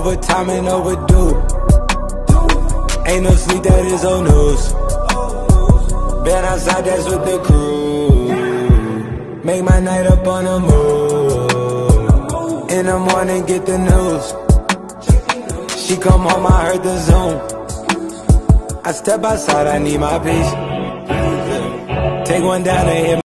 overtime and overdue. Ain't no sleep, that is old news. Been outside, that's with the crew. Make my night up on the move. In the morning, get the news. She come home, I heard the Zoom. I step outside, I need my peace. Take one down and hit